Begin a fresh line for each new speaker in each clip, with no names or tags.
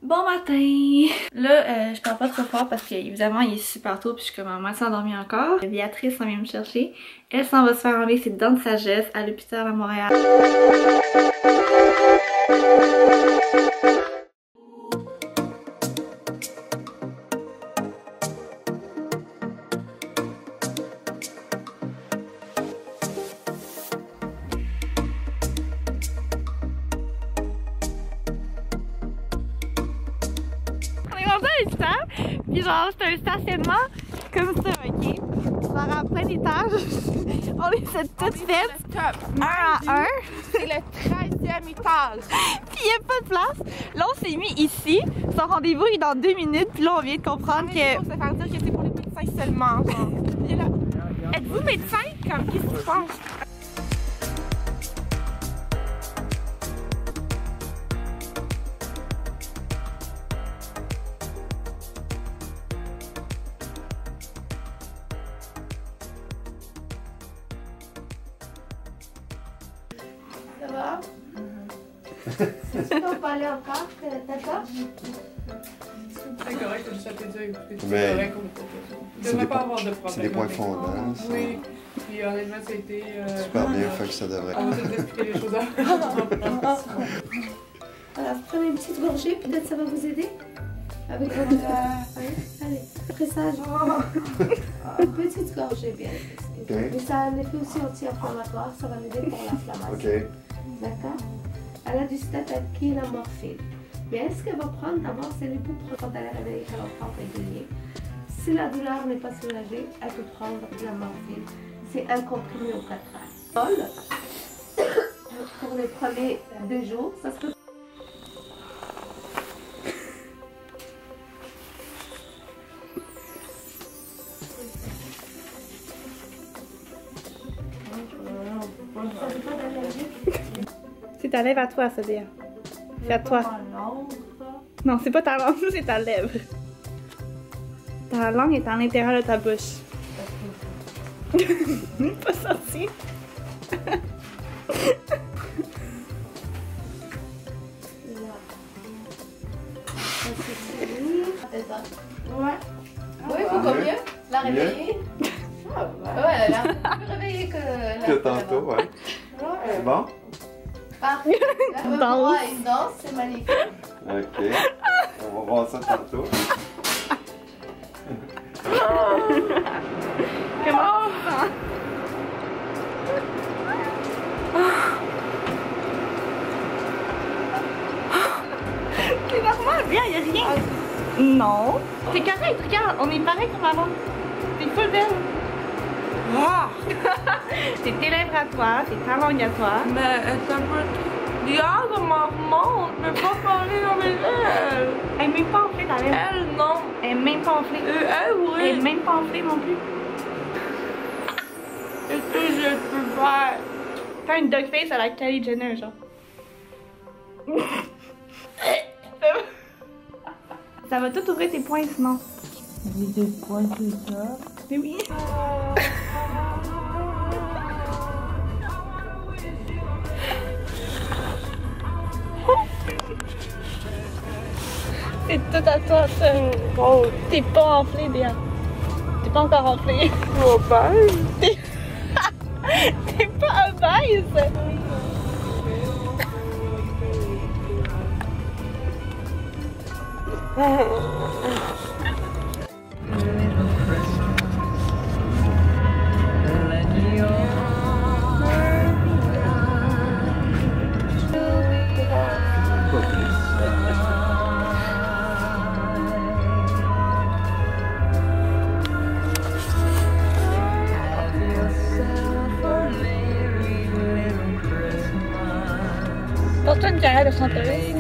Bon matin! Là, je parle pas trop fort parce qu'évidemment il est super tôt puis je suis comme à moitié endormie encore. Béatrice s'en vient me chercher. Elle s'en va se faire enlever ses dents de sagesse à l'hôpital à Montréal. Puis genre c'est un stationnement comme ça, ok? Genre à plein étage. On les a toutes faites un à un.
C'est le 13e étage.
Puis il n'y a pas de place. Là on s'est mis ici. Son rendez-vous est dans 2 minutes. Puis là on vient de comprendre que...
Ça veut faire dire que c'est pour les médecins seulement. Êtes-vous médecin? Comme qu'est-ce qui se passe?
Ça va? C'est sûr qu'on peut aller encore? D'accord?
C'est correct, je savais déjà écouter.
Mais
C'est correct, on ne devrait pas avoir de problème.
c'est des points fondants. Ça.
Oui, puis honnêtement, ça a été.
Super bien, fait que ça devrait.
On va peut-être expliquer les choses à.
Alors, prenez une petite gorgée, peut-être ça va vous aider? Avec votre... allez, après ça, une petite gorgée, bien.
Okay.
Mais ça a un effet aussi anti-inflammatoire, ça va l'aider pour l'inflammation.
OK.
D'accord? Elle a du statin, la morphine. Mais ce qu'elle va prendre d'abord, c'est l'ibuprofène quand elle est réveillée, qu'elle en prend régulier. Si la douleur n'est pas soulagée, elle peut prendre de la morphine. C'est un comprimé au 4 heures. Pour les premiers 2 jours, ça se peut.
C'est ta lèvre à toi, ça, Béa. C'est à toi. Non, c'est pas ta langue, c'est ta lèvre. Ta langue est à l'intérieur de ta bouche. Pas sorti.
Ouais. Oui, faut comme mieux. La réveiller. Ouais, elle a l'air plus réveillée que
tantôt, ouais. C'est bon?
Parfait. La une danse, c'est magnifique.
OK. On va voir ça tantôt.
Comment? C'est normal, bien, y'a rien. Non. C'est correct, regarde, on est pareil comme avant. T'es full belle. C'est tes lèvres à toi, c'est ta langue à toi.
Mais c'est un peu. Regarde comment remonte, mais pas parler dans mes lèvres.
Elle est même pas enflée ta lèvre.
Elle, non.
Elle est même pas enflée.
Elle, oui.
Elle est même pas enflée non plus.
Qu'est-ce que je peux faire?
T'as une dog face à la Kylie Jenner, genre. Ça va tout ouvrir tes poings sinon.
Des points, c'est ça?
Mais oui. C'est tout à toi, ça. Oh. T'es pas enflé, Béa. T'es pas encore enflé.
Oh, ben.
T'es pas obèse. Porte-toi une carrière de chanteuse.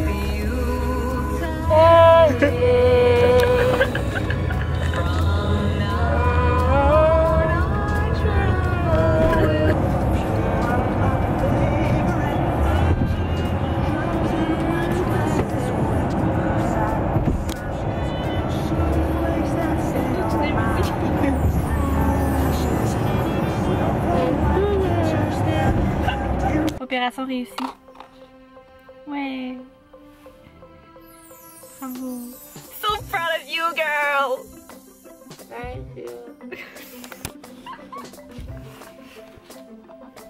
Opération réussie. Ouais. Bravo.
So proud of you, girl.
Thank you.